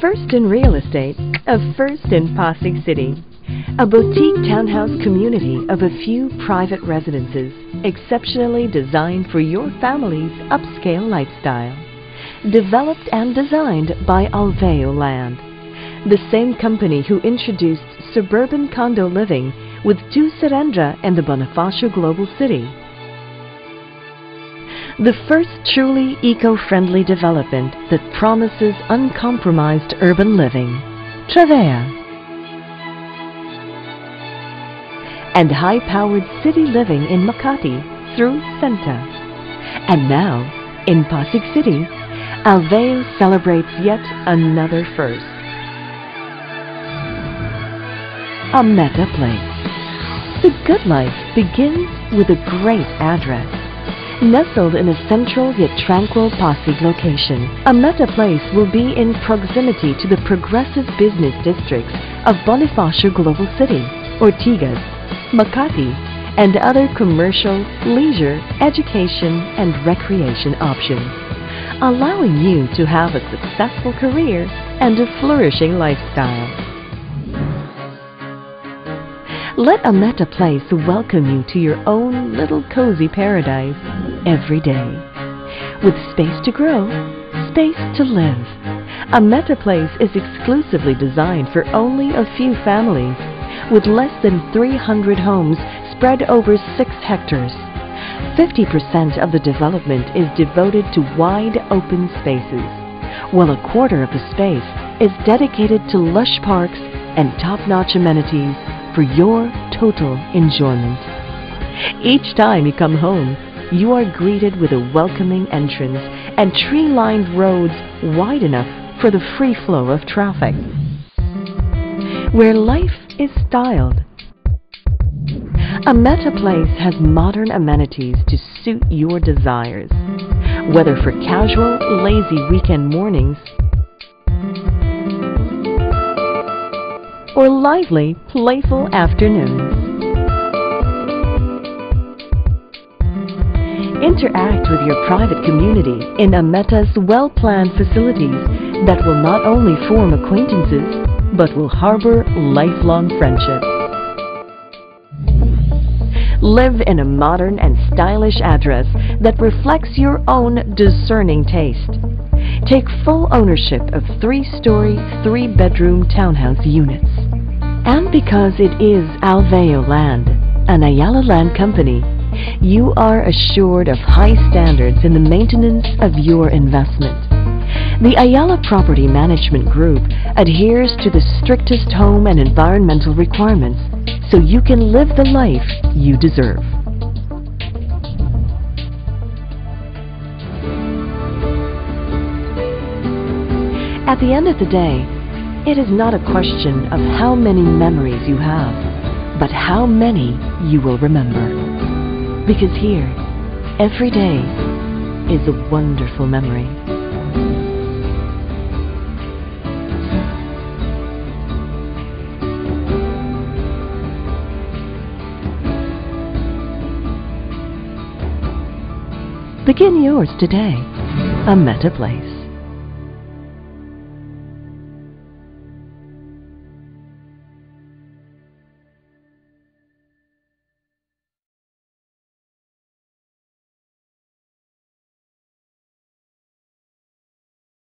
first in real estate, a first in Pasig City. A boutique townhouse community of a few private residences, exceptionally designed for your family's upscale lifestyle. Developed and designed by Alveo Land, the same company who introduced suburban condo living with Two Serendra and the Bonifacio Global City. The first truly eco-friendly development that promises uncompromised urban living, Travea. And high-powered city living in Makati through Senta. And now, in Pasig City, Alveo celebrates yet another first. A Meta Place. The good life begins with a great address. Nestled in a central yet tranquil Pasig location, a Meta Place will be in proximity to the progressive business districts of Bonifacio Global City, Ortigas, Makati, and other commercial, leisure, education, and recreation options, allowing you to have a successful career and a flourishing lifestyle. Let a Meta Place welcome you to your own little cozy paradise every day. With space to grow, space to live. A Meta Place is exclusively designed for only a few families, with less than 300 homes spread over 6 hectares. 50% of the development is devoted to wide open spaces, while a quarter of the space is dedicated to lush parks and top-notch amenities for your total enjoyment. Each time you come home, you are greeted with a welcoming entrance and tree-lined roads wide enough for the free flow of traffic. Where life is styled. A Meta Place has modern amenities to suit your desires, whether for casual, lazy weekend mornings or lively, playful afternoons. Interact with your private community in a Meta's well-planned facilities that will not only form acquaintances, but will harbor lifelong friendships. Live in a modern and stylish address that reflects your own discerning taste. Take full ownership of 3-story, 3-bedroom townhouse units. And because it is Alveo Land, an Ayala Land company, you are assured of high standards in the maintenance of your investment. The Ayala Property Management Group adheres to the strictest home and environmental requirements so you can live the life you deserve. At the end of the day, it is not a question of how many memories you have, but how many you will remember. Because here, every day is a wonderful memory. Begin yours today. A Meta Place.